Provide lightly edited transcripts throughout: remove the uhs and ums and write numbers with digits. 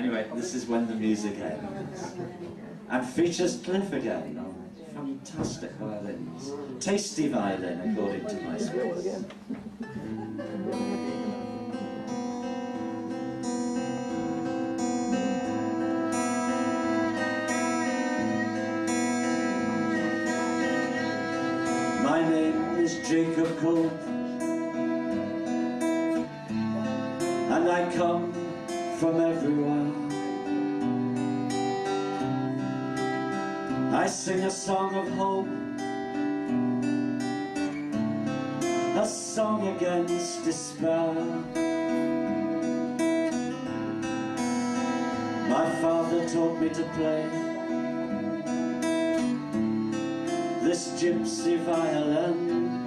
Anyway, this is When the Music Ends. And features Cliff again on fantastic violins. Tasty violin, according to MySpace. My name is Jacob Cole, and I come from everywhere. I sing a song of hope, a song against despair. My father taught me to play this gypsy violin,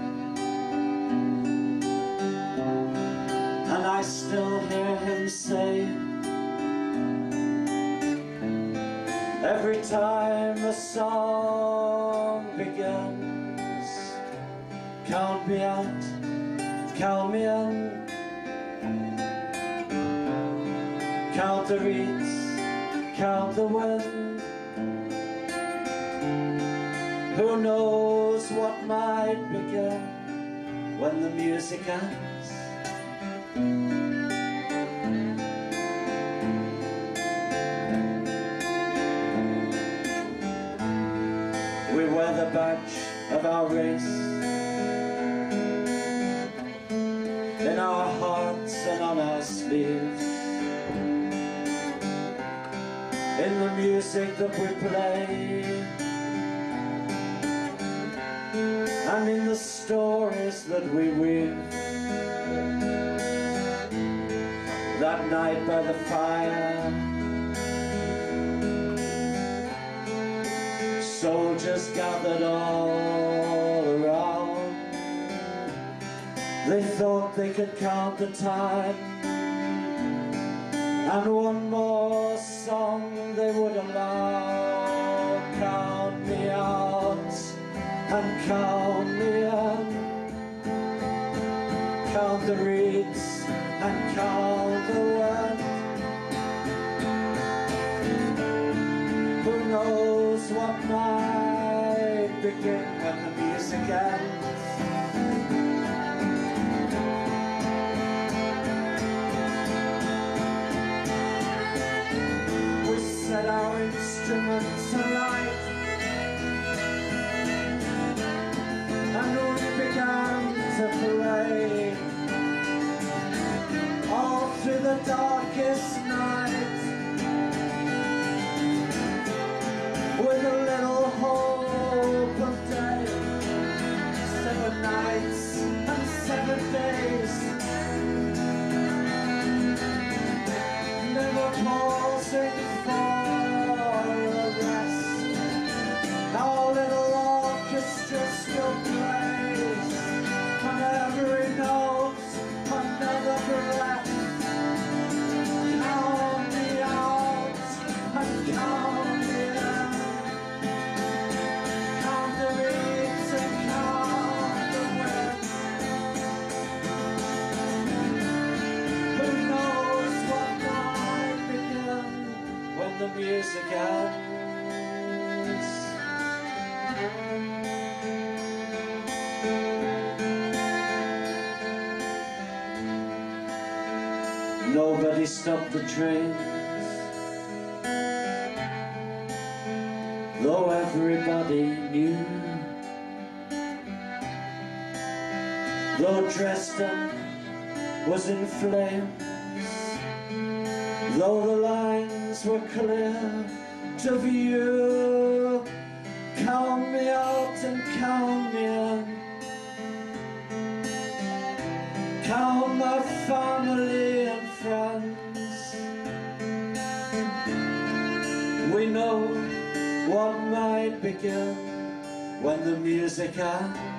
and I still hear him say, every time a song begins, count me out, count me in, count the reeds, count the wind. Who knows what might begin when the music ends? We wear the badge of our race in our hearts and on our sleeves, in the music that we play, and in the stories that we weave. That night by the fire, soldiers gathered all around. They thought they could count the time, and one more song they would allow. Count me out and count me in, count the reeds and count the wind. Who knows what might begin when the music ends? We set our instruments alight, and we began to play all through the darkest night, with a little hope of day. 7 nights and 7 days, never pausing for a rest. Our little orchestra still plays on every note, another breath. Count me out and count me in, count the reeds and count the wind. Who knows what might begin when the music ends? Nobody stopped the trains, though everybody knew. Though Dresden was in flames, though the lines were clear to view. Count me out and count me in, count my family and friends. We know what might begin when the music ends.